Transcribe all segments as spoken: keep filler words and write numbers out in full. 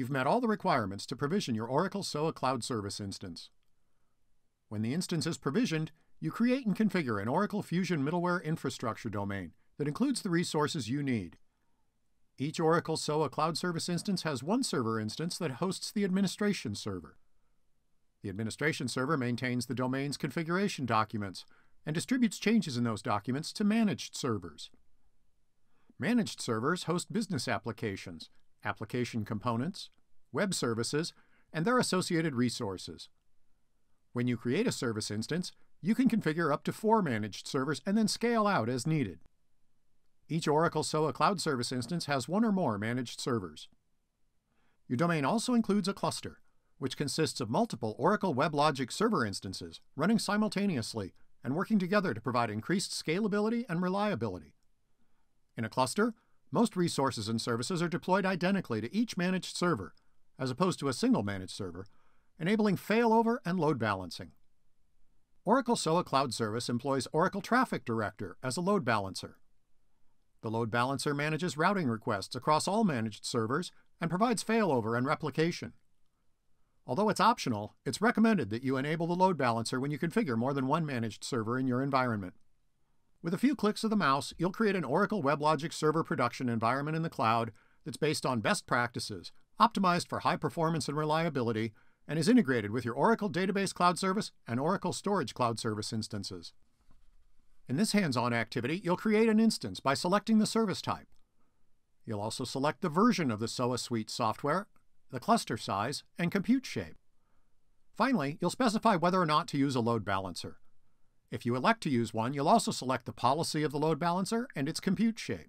you've met all the requirements to provision your Oracle S O A Cloud Service instance. When the instance is provisioned, you create and configure an Oracle Fusion Middleware Infrastructure domain that includes the resources you need. Each Oracle S O A Cloud Service instance has one server instance that hosts the administration server. The administration server maintains the domain's configuration documents and distributes changes in those documents to managed servers. Managed servers host business applications, application components, web services, and their associated resources. When you create a service instance, you can configure up to four managed servers and then scale out as needed. Each Oracle S O A Cloud Service instance has one or more managed servers. Your domain also includes a cluster, which consists of multiple Oracle WebLogic server instances running simultaneously and working together to provide increased scalability and reliability. In a cluster, most resources and services are deployed identically to each managed server, as opposed to a single managed server, enabling failover and load balancing. Oracle S O A Cloud Service employs Oracle Traffic Director as a load balancer. The load balancer manages routing requests across all managed servers and provides failover and replication. Although it's optional, it's recommended that you enable the load balancer when you configure more than one managed server in your environment. With a few clicks of the mouse, you'll create an Oracle WebLogic server production environment in the cloud that's based on best practices, optimized for high performance and reliability, and is integrated with your Oracle Database Cloud Service and Oracle Storage Cloud Service instances. In this hands-on activity, you'll create an instance by selecting the service type. You'll also select the version of the S O A Suite software, the cluster size, and compute shape. Finally, you'll specify whether or not to use a load balancer. If you elect to use one, you'll also select the policy of the load balancer and its compute shape.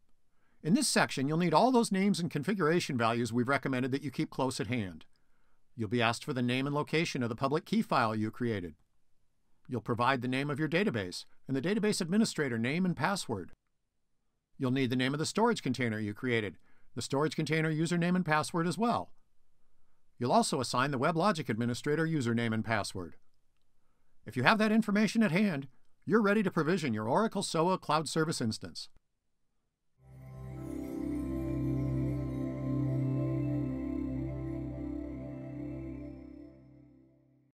In this section, you'll need all those names and configuration values we've recommended that you keep close at hand. You'll be asked for the name and location of the public key file you created. You'll provide the name of your database and the database administrator name and password. You'll need the name of the storage container you created, the storage container username and password as well. You'll also assign the WebLogic administrator username and password. If you have that information at hand, you're ready to provision your Oracle S O A Cloud Service instance.